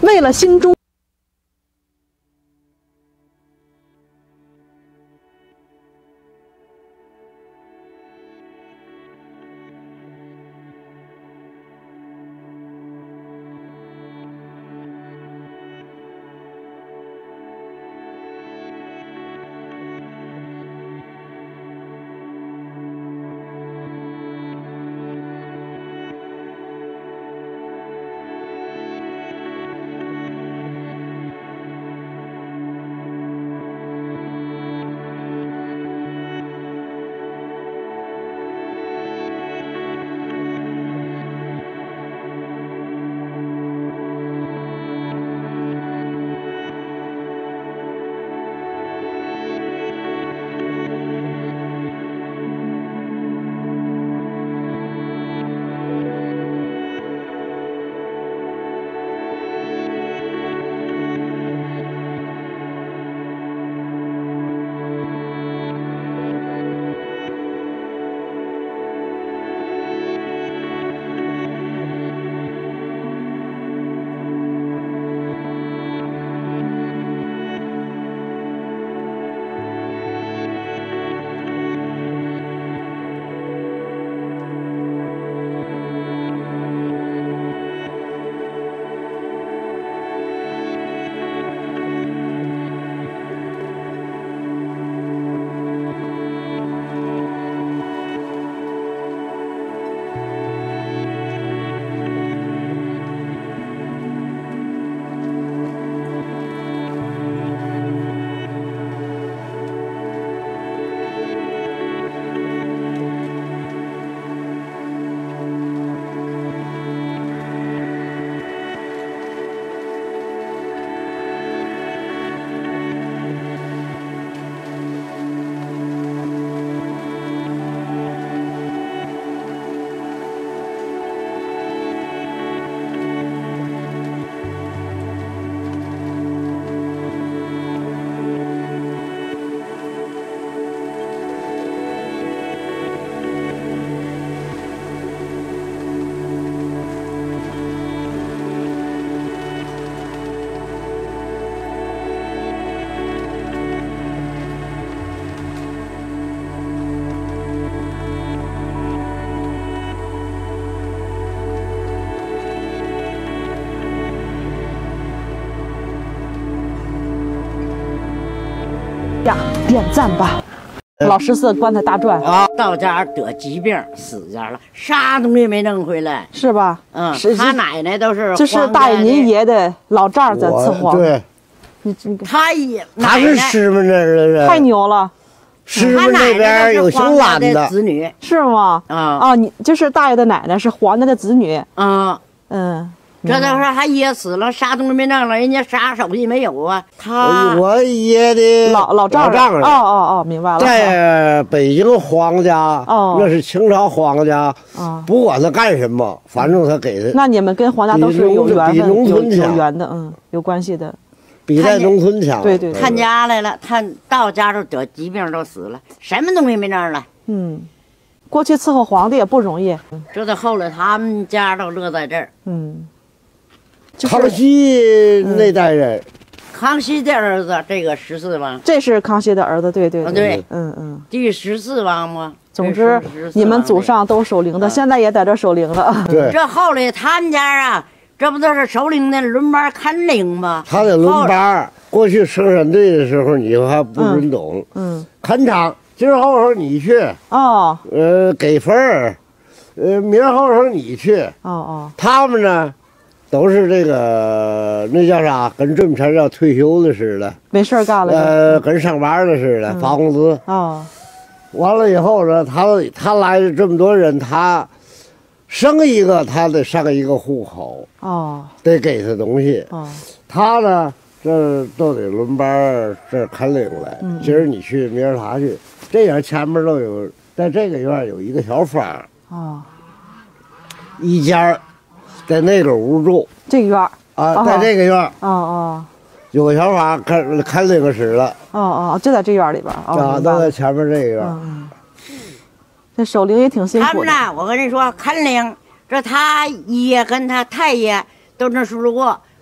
为了心中。呀，点赞吧！老14棺材大转啊，到家得疾病死家了，啥东西没弄回来， 是吧？ 嗯，他奶奶都是。 这是大爷您爷的老丈在伺候。 对， 你这个他是师门那儿的人， 太牛了。 师门那边有姓蓝的子女是吗？啊，你就是大爷的奶奶是黄家的子女。嗯。 这都是他爷死了，啥东西没弄了，人家啥手续没有啊？ 我爷的老丈人。哦，明白了。 在北京皇家，那是清朝皇家，不管他干什么，反正他给他。 那你们跟皇家都是有缘分，有缘的，有关系的。 比在农村强。 对， 看家来了，他到家都得疾病都死了，什么东西没弄了。 过去伺候皇帝也不容易。 这到后来他们家都乐在这儿。 康熙那代人， 康熙的儿子，这个14王， 这是康熙的儿子，对， 第14王嘛。 总之，你们祖上都守灵的，现在也在这守灵了。 对， 这后来他们家啊，这不都是守灵的轮班看灵吗？ 他得轮班。过去生产队的时候，你还不准懂。看场，今儿后头你去。给分儿。明儿后头你去。他们呢？都是这个，那叫啥？跟这么前要退休的似的， 没事干了。 跟上班的似的，发工资。完了以后呢，他来了这么多人，他生一个，他得上一个户口。得给他东西。他呢，这都得轮班，这看领来。今儿你去，明儿他去，这样前面都有，在这个院有一个小房。一家。在那个屋住， 这个院在这个院有个小房看领个室了， 就在这院里边都在前面这个院。 这守灵也挺辛苦的。 他们呢，我跟你说，看领，这他爷跟他太爷都那时候过，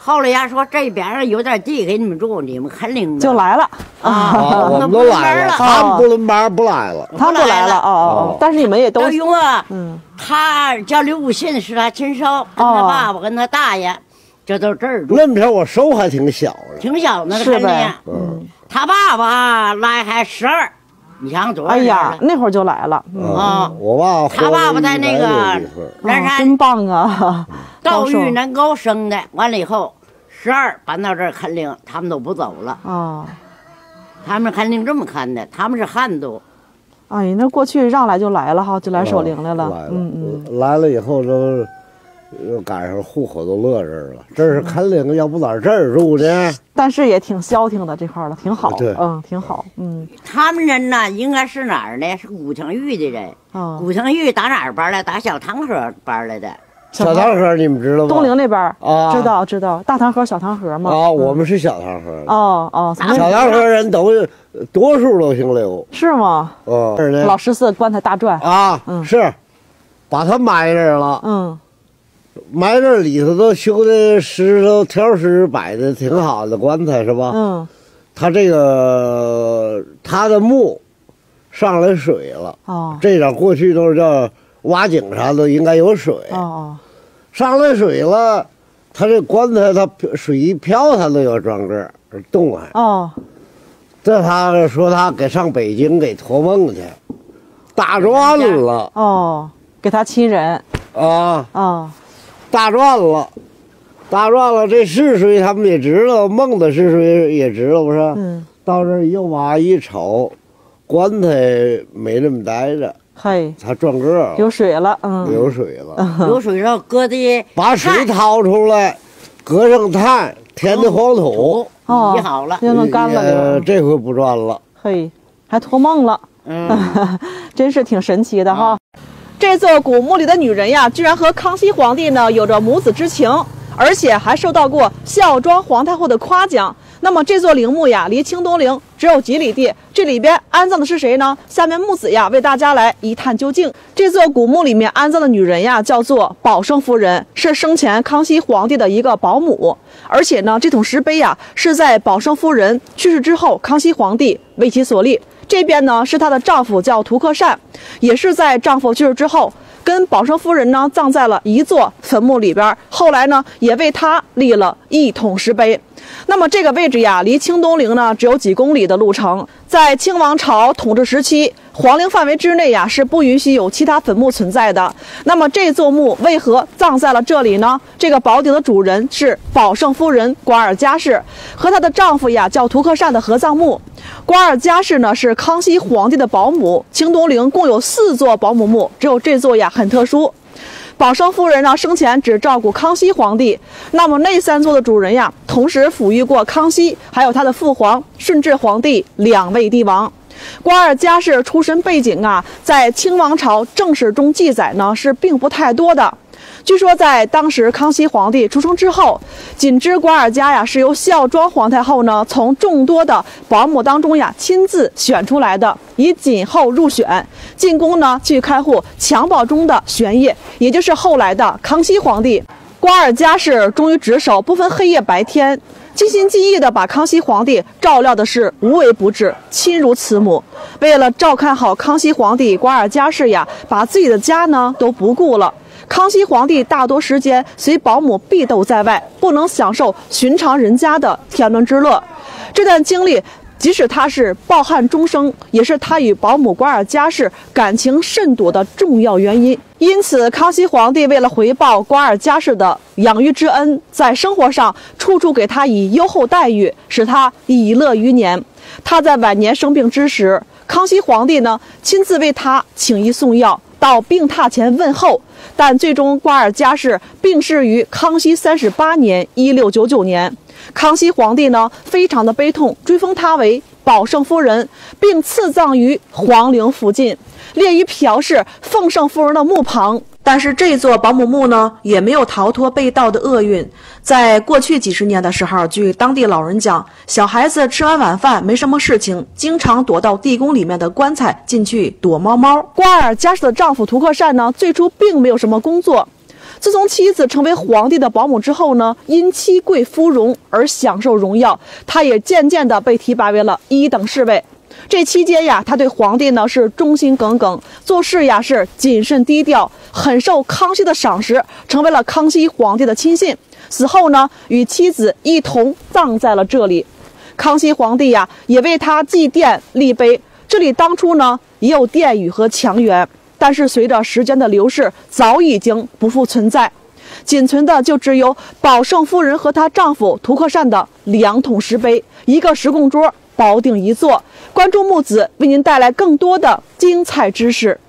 后来呀，说这边上有点地给你们住，你们肯定就来了啊，我们都来了，他们不轮班不来了， 他们不来了哦。但是你们也都用啊，他叫刘武信是他亲手，跟他爸爸跟他大爷，这都这儿住。 那时候我手还挺小的， 挺小那个肯定。他爸爸来还12，你想多少？ 哎呀，那会儿就来了啊！ 我爸他爸爸在那个南山， 真棒啊！ 高玉能够生的，完了以后12搬到这儿垦领，他们都不走了啊。他们垦领这么看的，他们是汉族。 哎，那过去让来就来了哈，就来守灵来了。 来了以后都又赶上户口都乐这儿了。这是垦领，要不哪这儿住呢？ 但是也挺消停的这块了，挺好。 对， 挺好。 他们人呢，应该是哪儿呢？是古城峪的人。古城峪打哪儿搬来？打小塘河搬来的。 小塘河你们知道吗？ 东陵那边啊，知道，大塘河、小塘河嘛。 啊，我们是小塘河。 小塘河人多数都姓刘。 是吗？老14棺材大转啊，是，把他埋这儿了。埋这里头都修的石头条石摆的挺好的棺材是吧？他这个他的墓上来水了。这点过去都是叫挖井啥的，应该有水。上来水了，他这棺材他水一漂，他都有转个动还。这他说他给上北京给托梦去，大转了。 给他亲人。 大转了，这是谁他们也知道，梦的是谁也知道不是？到这儿又往一瞅，棺材没那么待着。 嘿， 他转个儿有水了， 有水了， 有水了，搁的把水掏出来，搁上炭，填的黄土， 洗好了， 就能干了。 这回不转了， 嘿，还托梦了，真是挺神奇的哈。这座古墓里的女人呀，居然和康熙皇帝呢有着母子之情，而且还受到过孝庄皇太后的夸奖。那么这座陵墓呀，离清东陵只有几里地，这里边安葬的是谁呢？下面木子呀为大家来一探究竟。这座古墓里面安葬的女人呀，叫做宝生夫人，是生前康熙皇帝的一个保姆。而且呢，这桶石碑呀是在宝生夫人去世之后，康熙皇帝为其所立。这边呢是她的丈夫叫涂克善，也是在丈夫去世之后，跟宝生夫人呢葬在了一座坟墓里边。后来呢也为她立了一桶石碑。那么这个位置呀，离清东陵呢只有几公里的路程。在清王朝统治时期，皇陵范围之内呀是不允许有其他坟墓存在的。那么这座墓为何葬在了这里呢？这个宝鼎的主人是宝生夫人瓜尔佳氏，和她的丈夫呀叫涂克善的合葬墓。瓜尔佳氏呢是康熙皇帝的保姆，清东陵共有4座保姆墓，只有这座呀很特殊。宝生夫人呢生前只照顾康熙皇帝，那么那3座的主人呀，同时抚育过康熙还有他的父皇顺治皇帝2位帝王。瓜尔佳氏出身背景啊，在清王朝正史中记载呢是并不太多的。据说在当时康熙皇帝出生之后，仅知瓜尔佳呀是由孝庄皇太后呢从众多的保姆当中呀亲自选出来的，以谨后入选，进宫呢去开户襁褓中的玄烨，也就是后来的康熙皇帝。瓜尔佳氏忠于职守，不分黑夜白天，尽心尽意地把康熙皇帝照料的是无微不至，亲如慈母。为了照看好康熙皇帝，瓜尔佳氏呀把自己的家呢都不顾了。康熙皇帝大多时间随保姆避斗在外，不能享受寻常人家的天伦之乐。这段经历即使他是抱憾终生，也是他与保姆瓜尔佳氏感情甚笃的重要原因。因此，康熙皇帝为了回报瓜尔佳氏的养育之恩，在生活上处处给他以优厚待遇，使他以乐余年。他在晚年生病之时，康熙皇帝呢亲自为他请医送药，到病榻前问候。但最终瓜尔佳氏病逝于康熙38年1699年。康熙皇帝呢非常的悲痛，追封她为宝生夫人，并赐葬于皇陵附近，列于朴氏奉圣夫人的墓旁。但是这座保姆墓呢也没有逃脱被盗的厄运。在过去几十年的时候，据当地老人讲，小孩子吃完晚饭没什么事情，经常躲到地宫里面的棺材进去躲猫猫。瓜尔佳氏的丈夫涂克善呢最初并没有什么工作， 自从妻子成为皇帝的保姆之后呢，因妻贵夫荣而享受荣耀，他也渐渐的被提拔为了1等侍卫。这期间呀，他对皇帝呢是忠心耿耿，做事呀是谨慎低调，很受康熙的赏识，成为了康熙皇帝的亲信。死后呢，与妻子一同葬在了这里。康熙皇帝呀，也为他祭奠立碑。这里当初呢也有殿宇和墙垣，但是随着时间的流逝，早已经不复存在，仅存的就只有宝圣夫人和她丈夫涂克善的2桶石碑，一个石供桌，宝鼎一座。关注木子为您带来更多的精彩知识。